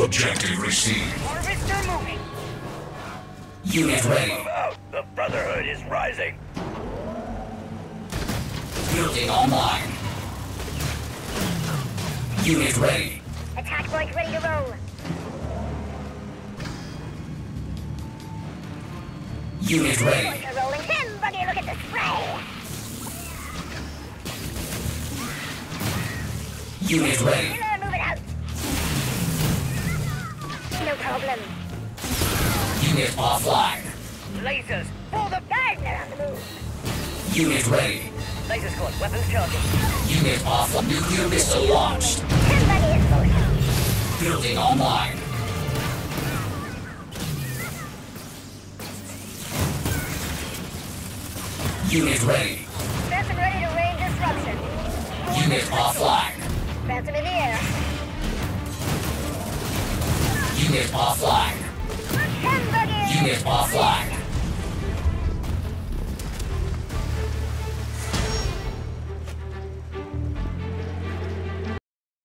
Objective received. Harvester moving. Unit ready. Move out. The Brotherhood is rising. Building online. Unit ready. Attack point ready to roll. Unit ready. Points are rolling. Tim, buggy, look at the spray. Unit ready. Miller, move it out. No problem. Unit offline. Lasers for the Gardner on the move. Unit ready. laser squad. Weapons charging. Unit offline. Nuclear missile launched. Tim, buggy is motion. Building online. Unit ready. Phantom ready to rain disruption. Unit offline. Phantom in the air. Unit offline. Tim, buggy. Unit offline.